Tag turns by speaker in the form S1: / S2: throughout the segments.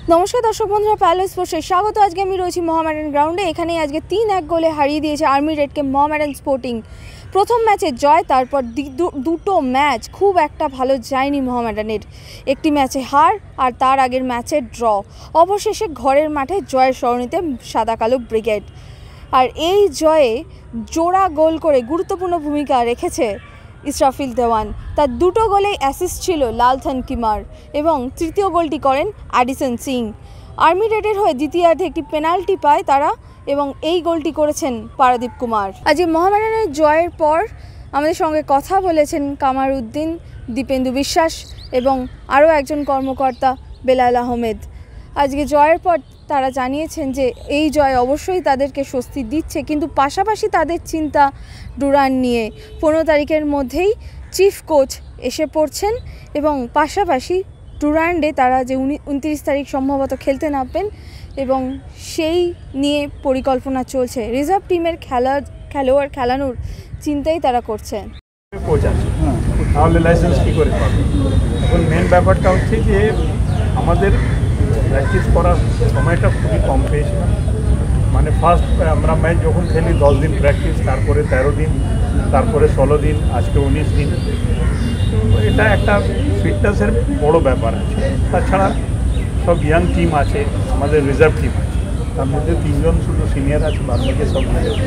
S1: নমস্কার দর্শক বন্ধুরা, প্যালেস স্পোর্টসে স্বাগত। আজকে আমি রয়েছি মোহামেডান গ্রাউন্ডে। এখানে আজকে 3-1 গোলে হারিয়ে দিয়েছে আর্মি রেডকে মোহামেডান স্পোর্টিং। প্রথম ম্যাচে জয়, তারপর দুটো ম্যাচ খুব একটা ভালো যায়নি মোহামেডানের। একটি ম্যাচে হার আর তার আগের ম্যাচে ড্র। অবশেষে ঘরের মাঠে জয়ের স্মরণীতে সাদা কালো ব্রিগেড। আর এই জয়ে জোড়া গোল করে গুরুত্বপূর্ণ ভূমিকা রেখেছে ইসরাফিল দেওয়ান। তার দুটো গোলেই অ্যাসিস্ট ছিল লালথন কিমার এবং তৃতীয় গোলটি করেন অ্যাডিসন সিং। আর্মি রেডের হয়ে দ্বিতীয়ার্ধে একটি পেনাল্টি পায় তারা এবং এই গোলটি করেছেন পারাদীপ কুমার। আজ মোহামেডানের জয়ের পর আমাদের সঙ্গে কথা বলেছেন কামার উদ্দিন, দীপেন্দু বিশ্বাস এবং আরও একজন কর্মকর্তা বেলাল আহমেদ। আজকে জয়ের পর তারা জানিয়েছেন যে এই জয় অবশ্যই তাদেরকে স্বস্তি দিচ্ছে, কিন্তু পাশাপাশি তাদের চিন্তা ডুরান নিয়ে। 15 তারিখের মধ্যেই চিফ কোচ এসে পড়ছেন এবং পাশাপাশি ডুরান্ডে তারা যে 29 তারিখ সম্ভবত খেলতে নামবেন এবং সেই নিয়ে পরিকল্পনা চলছে। রিজার্ভ টিমের খেলোয়াড় খেলানোর চিন্তাই তারা করছেন।
S2: কোচ আছে, তাহলে লাইসেন্স কী করে পাবে? এখন মেন ব্যাপারটা হচ্ছে যে আমাদের প্র্যাকটিস করার সময়টা খুবই কম পেয়েছিলাম। মানে ফার্স্ট আমরা ম্যাচ যখন খেলি 10 দিন প্র্যাকটিস, তারপরে 13 দিন, তারপরে 16 দিন, আজকে 19 দিন। তো এটা একটা ফিটনেসের বড় ব্যাপার আছে। তাছাড়া সব ইয়াং টিম আছে, আমাদের রিজার্ভ টিম আছে, তার মধ্যে 3 জন শুধু সিনিয়র আছে, বাদ বাকি সব রিজার্ভ।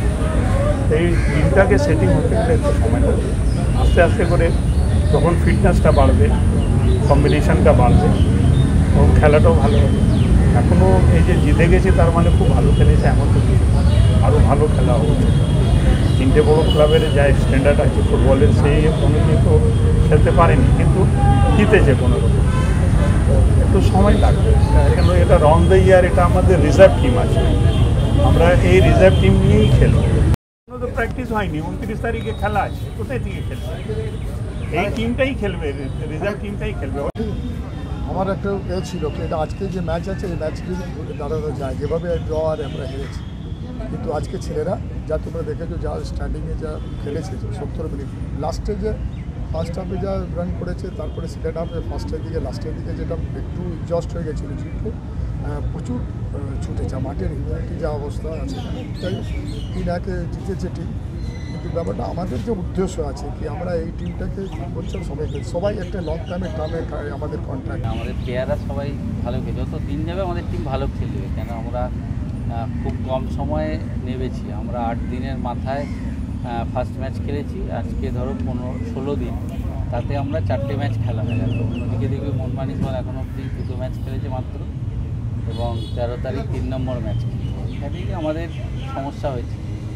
S2: এই টিমটাকে সেটিং হতে গেলে একটু সময় লাগবে। আস্তে আস্তে করে যখন ফিটনেসটা বাড়বে, কম্বিনেশনটা বাড়বে এবং খেলাটাও ভালো হবে। এখনও এই যে জিতে গেছে তার মানে খুব ভালো খেলেছে এমন তো কিছু, আরও ভালো খেলা হচ্ছে। 3টে বড়ো ক্লাবের যা স্ট্যান্ডার্ড আছে ফুটবলের, সেই অনুযায়ী তো খেলতে পারেনি, কিন্তু জিতেছে কোনো রকম। একটু সময় লাগবে, কেন এটা রাউন্ড দ্য ইয়ার, এটা আমাদের রিজার্ভ টিম আছে, আমরা এই রিজার্ভ টিম নিয়েই খেলব। তো প্র্যাকটিস হয়নি, 29 তারিখে খেলা আছে, কোথায় থেকে খেলবে? এই টিমটাই খেলবে, রিজার্ভ টিমটাই খেলবে।
S3: আমার একটা ছিল কি, এটা আজকে যে ম্যাচ আছে এই ম্যাচ যদি দাঁড়ানো যায়, যেভাবে ড্র আর আমরা হেরেছি, কিন্তু আজকে ছেলেরা যা তোমরা দেখেছো, যা স্ট্যান্ডিংয়ে যা খেলেছে 70 মিনিট, লাস্টে যে ফার্স্ট হাফে যা রান করেছে, তারপরে সেকেন্ড হাফে ফার্স্টের দিকে লাস্টের দিকে যেটা একটু এক্সস্ট হয়ে গেছিলো, কিন্তু প্রচুর ছুটেছে। মাঠের হিউম্যানিটি যা অবস্থা আছে, তাই 3-1 জিতেছে টিম। কিন্তু ব্যাপারটা আমাদের যে উদ্দেশ্য আছে কি, আমরা এই টিমটাকে বছর সবাই একটা লং টার্মে আমাদের কন্ট্রাক্ট।
S4: আমাদের প্লেয়াররা সবাই ভালো খেলে, যত দিন যাবে আমাদের টিম ভালো খেলবে, কেন আমরা খুব কম সময়ে নেমেছি। আমরা 8 দিনের মাথায় ফার্স্ট ম্যাচ খেলেছি, আজকে ধরো 15-16 দিন, তাতে আমরা 4টে ম্যাচ খেলা হয়ে গেল। অন্যদিকে দেখবে মনমানিসওয়াল এখন অব্দি 2টো ম্যাচ খেলেছে মাত্র, এবং 13 তারিখ 3 নম্বর ম্যাচ খেলবে। এখানেই আমাদের সমস্যা হয়েছে,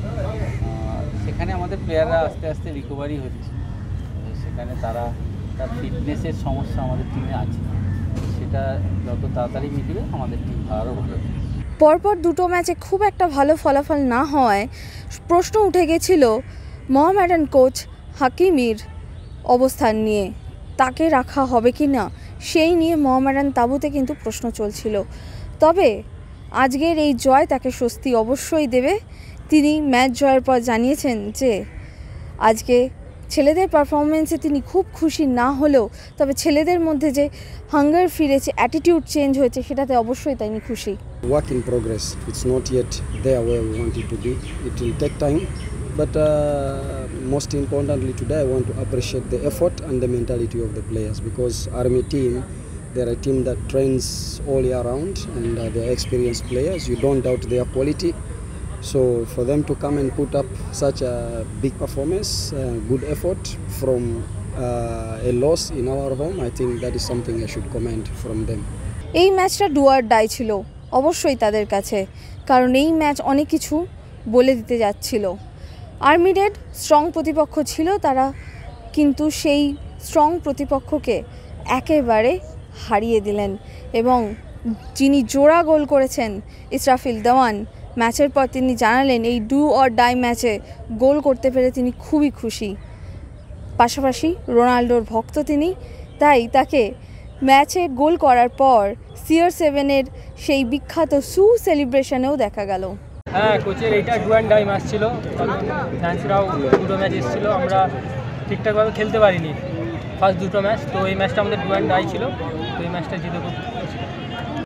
S4: সেখানে আমাদের প্লেয়াররা আস্তে আস্তে রিকভারি হচ্ছে, সেখানে তার ফিটনেসের সমস্যা আমাদের টিমে আছে, সেটা যত তাড়াতাড়ি মিটবে আমাদের টিম আরও ভালো।
S1: পরপর দুটো ম্যাচে খুব একটা ভালো ফলাফল না হওয়ায় প্রশ্ন উঠে গেছিল মোহামেডান কোচ হাকিমির অবস্থান নিয়ে, তাকে রাখা হবে কি না সেই নিয়ে মোহামেডান তাঁবুতে কিন্তু প্রশ্ন চলছিল। তবে আজকের এই জয় তাকে স্বস্তি অবশ্যই দেবে। তিনি ম্যাচ জয়ের পর জানিয়েছেন যে আজকে ছেলেদের পারফরমেন্সে তিনি খুব খুশি না হলেও, তবে ছেলেদের মধ্যে যে হাঙ্গার ফিরেছে, অ্যাটিটিউড চেঞ্জ হয়েছে, সেটাতে অবশ্যই তিনি খুশি।
S5: Work in progress. It's not yet there where we want it to be. It will take time, but most importantly today I want to appreciate the effort and the mentality of the players, because Army team, they're a team that trains all year round, and they're experienced players. You don't doubt their quality. So for them to come and put up such a big performance, good effort from a loss in our home, I think that is something I should commend from them.
S1: এই ম্যাচটা do or die ছিল অবশ্যই তাদের কাছে, কারণ এই match অনেক কিছু বলে দিতে যাচ্ছিল। আর্মি রেড স্ট্রং প্রতিপক্ষ ছিল, তারা কিন্তু সেই স্ট্রং প্রতিপক্ষকে একেবারে হারিয়ে দিলেন এবং যিনি জোড়া গোল করেছেন ইসরাফিল দেওয়ান, ম্যাচের পর তিনি জানালেন এই ডু অর ডাই ম্যাচে গোল করতে পেরে তিনি খুবই খুশি। পাশাপাশি রোনাল্ডোর ভক্ত তিনি, তাই তাকে ম্যাচে গোল করার পর CR7-এর সেই বিখ্যাত সেলিব্রেশনেও দেখা গেল।
S6: হ্যাঁ, কোচের এইটা ডু অ্যান্ড ডাই ম্যাচ ছিল, কারণ ফ্যান্সরাও দুটো ম্যাচ এসেছিলো, আমরা ঠিকঠাকভাবে খেলতে পারিনি ফার্স্ট দুটো ম্যাচ, তো এই ম্যাচটা আমাদের ডু অ্যান্ড ডাই ছিল, তো এই ম্যাচটা জিতে খুব